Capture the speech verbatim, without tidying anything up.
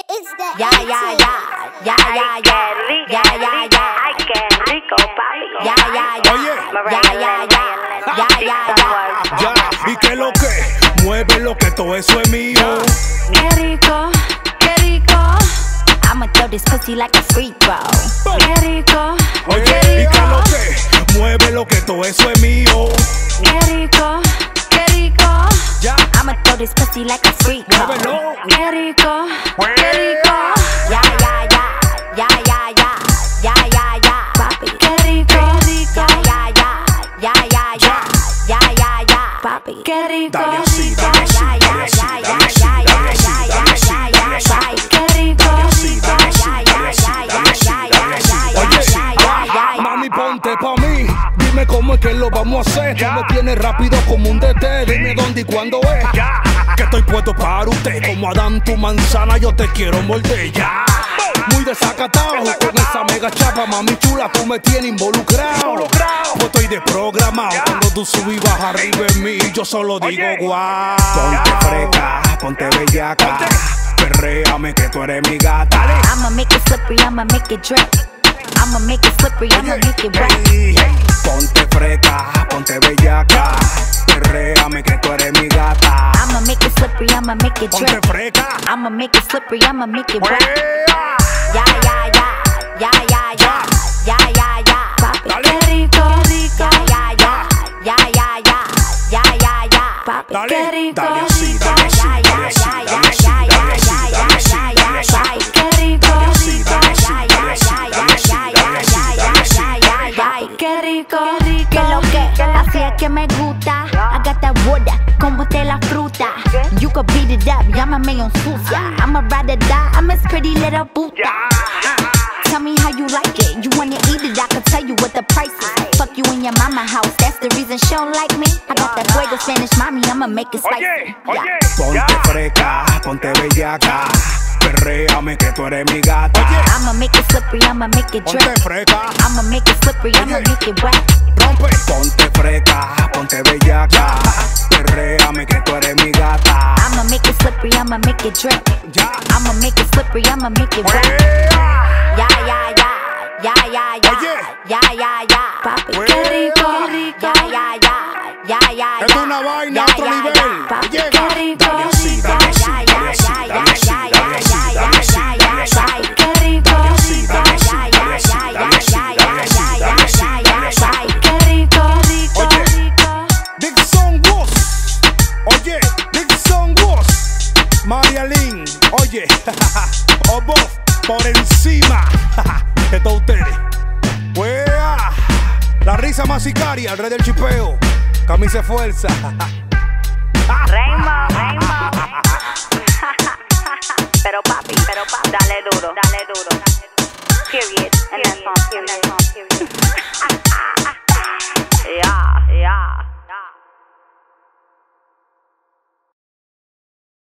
Ya, ya, ya, ya, ya, ya, ya, ya, ya. Ay, qué rico, papi. Ya, ya, ya, Oye. ya, ya, ya, ya, ya, ya. Ya, ¿y qué lo que? Mueve lo que todo eso es mío. Qué rico, qué rico. I'ma throw this pussy like a free throw. Qué rico, Oye, qué ¿y qué rico. lo que? Mueve lo que todo eso es mío. Qué rico, qué rico. Ya, I'ma throw this pussy like a free throw. muévelo. Qué rico, qué rico. Ya, ya, ya, ya, ya, ya, ya, ya, ya. Papi, qué rico, rico. Ya, ya, ya, ya, ya, ya, ya, ya, ya. Papi, qué rico. Dale así, dale así, Ya, ya, dale así, ya, ya, dale así, ya, dale así, ya, dale así, ya, dale ya, así. ya. Qué rico. Dale así, dale así, Ya, dale así, ya, dale así, ya, dale así, ya, dale así. ya, ya, ya, ya. Mami, ponte pa' mí. Dime cómo es que lo vamos a hacer. Tú me tienes rápido como un D T. Dime dónde y cuándo es. Que estoy puesto para usted. Como Adán, tu manzana, yo te quiero morder ya. Muy desacatado con esa mega chapa, mami chula, tú me tienes involucrado. Yo estoy desprogramado. Cuando tú subes y bajas arriba en mí, yo solo digo guau. Ponte freca, ponte bellaca. Perréame que tú eres mi gata. I'ma make it slippery, I'ma make it drip. I'ma make it slippery, I'ma make it wet. Ey, ponte freca, ponte bellaca. Perréame que tú eres mi gata. I'ma make it slippery, I'ma make it Ponte drip. freca. I'ma make it slippery, I'ma make it wet. Wea. Ya, ya, ya, ya, ya, ya, ya, ya, ya. Papi, Dale. qué rico, rico. Ya, ya, ya, ya, ya, ya, ya, ya. Papi, Dale, qué rico, dale así, rico. dale así, Ya, dale así, ya, dale así, ya, ya, dale así, ya, dale así, ya, dale ya, así. Papi, qué rico, Dale así, rico. dale así, Ya, dale ya, así, ya, dale así, ya, dale ya, así, ya, dale así, ya, ya, dale ya. así. Qué rico, rico. Que lo que, así es que me gusta. I got that water, como te la fruta. You could beat it up, llámame un sucia. I'ma ride or die, I'm this pretty little puta. Tell me how you like it, you wanna eat it, I can tell you what the price is. Fuck you in your mama house, that's the reason she don't like me. I got that fuego Spanish mommy, I'ma make it spicy. Yeah. Ponte freca, ponte bellaca. Perréame que tú eres mi gata. I'ma make it slippery, I'ma make it drip. Ponte freca, I'ma make it slippery, I'ma Oye. make it wet. rompe. Ponte freca, ponte bellaca. Perréame que tú eres mi gata. I'ma make it slippery, I'ma make it drip. Ya. I'ma make it slippery, I'ma make it wet. Wea. Ya, ya, ya, ya, ya, ya, Oye. ya, ya, ya. Papi, Wea. qué rico, rico. Ya, ya, ya, ya, ya, Esto ya. es una vaina, Ya, otro ya, nivel. ya. Papi, Llega. qué rico, Dale así, rico. dale así, Ya, dale ya, así, ya, dale ya, así, ya, dale así, ya, dale así, ya, dale ya, así. ya. Qué rico, Dale así, rico. dale así, Ya, dale ya, así, ya, dale así, ya, dale ya, así, ya, dale así, ya, dale así. ya. Qué rico, rico, Oye. rico. Dixon Woz. Oye, Dixon Woz. María Lynn. Oye, Obo por encima. Esto ustedes. Wea. La risa más sicaria, el rey del chipeo. Camisa de fuerza. Rainbow, Rainbow. Pero papi, pero papi, dale duro, dale duro. Period. And that's all, period.